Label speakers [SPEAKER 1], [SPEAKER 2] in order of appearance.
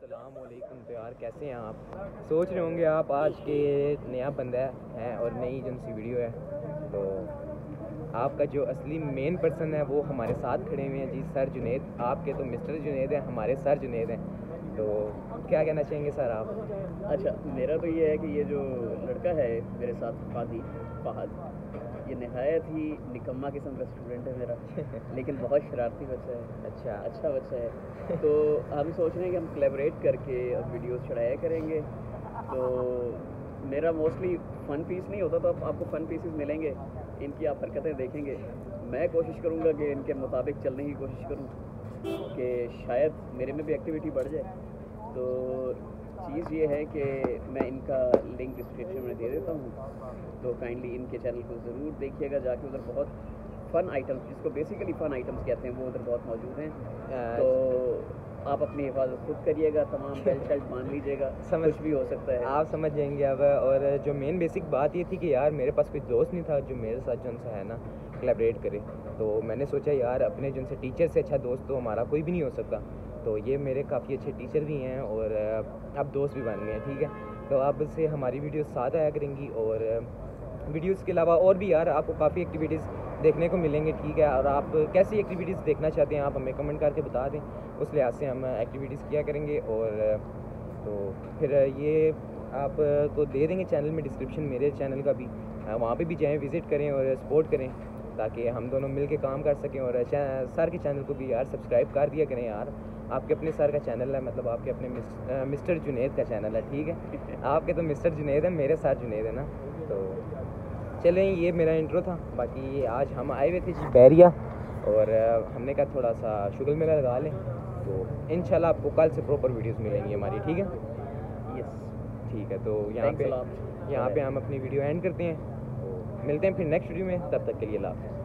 [SPEAKER 1] अस्सलामुअलैकुम। तो यार कैसे हैं आप? सोच रहे होंगे आप आज के नया बंदा है और नई जो सी वीडियो है, तो आपका जो असली मेन पर्सन है वो हमारे साथ खड़े हुए हैं जी, सर जुनेद। आपके तो मिस्टर जुनेद हैं, हमारे सर जुनेद हैं। तो क्या कहना चाहेंगे सर आप?
[SPEAKER 2] अच्छा, मेरा तो ये है कि ये जो लड़का है मेरे साथ फहद, ये नहायत ही निकम्मा किस्म का स्टूडेंट है मेरा लेकिन बहुत शरारती बच्चा है। अच्छा बच्चा है। तो हम सोच रहे हैं कि हम कोलैबोरेट करके अब वीडियोस चढ़ाया करेंगे। तो मेरा मोस्टली फ़न पीस नहीं होता, तो अब आपको फ़न पीसेस मिलेंगे, इनकी आप हरकतें देखेंगे। मैं कोशिश करूँगा कि इनके मुताबिक चलने की कोशिश करूँ कि शायद मेरे में भी एक्टिविटी बढ़ जाए। तो चीज़ ये है कि मैं इनका लिंक डिस्क्रिप्शन में दे देता हूँ, तो काइंडली इनके चैनल को ज़रूर देखिएगा जाके। उधर बहुत फ़न आइटम्स, जिसको बेसिकली फ़न आइटम्स कहते हैं, वो उधर बहुत मौजूद हैं। तो आप अपनी हिफाजत खुद करिएगा, तमाम बेल्ट शर्ट मान लीजिएगा, कुछ भी हो सकता है,
[SPEAKER 1] आप समझ जाएंगे अब। और जो मेन बेसिक बात ये थी कि यार मेरे पास कोई दोस्त नहीं था जो मेरे साथ जो है ना कोलैबोरेट करे। तो मैंने सोचा यार अपने जो टीचर से अच्छा दोस्त तो हमारा कोई भी नहीं हो सकता। तो ये मेरे काफ़ी अच्छे टीचर भी हैं और अब दोस्त भी बन गए हैं, ठीक है। तो अब से हमारी वीडियो साथ आया करेंगी और वीडियोस के अलावा और भी यार आपको काफ़ी एक्टिविटीज़ देखने को मिलेंगे, ठीक है। और आप कैसी एक्टिविटीज़ देखना चाहते हैं आप हमें कमेंट करके बता दें, उस लिहाज से हम एक्टिविटीज़ किया करेंगे। और तो फिर ये आप को दे देंगे चैनल में डिस्क्रिप्शन, मेरे चैनल का भी, वहाँ पे भी जाएं, विज़िट करें और सपोर्ट करें ताकि हम दोनों मिल के काम कर सकें। और सर के चैनल को भी यार सब्सक्राइब कर दिया करें यार। आपके अपने सर का चैनल है, मतलब आपके अपने मिस्टर जुनेद का चैनल है, ठीक है। आपके तो मिस्टर जुनेद है, मेरे सर जुनेद है ना। तो चलें, ये मेरा इंट्रो था। बाकी आज हम आए हुए थे जी बैरिया और हमने कहा थोड़ा सा शुगर मेला लगा लें। तो इंशाल्लाह आपको कल से प्रॉपर वीडियोस मिलेंगी हमारी, ठीक है।
[SPEAKER 2] यस,
[SPEAKER 1] ठीक है। तो यहाँ पे हम अपनी वीडियो एंड करते हैं। तो मिलते हैं फिर नेक्स्ट वीडियो में, तब तक के लिए अल्लाह हाफ़िज़।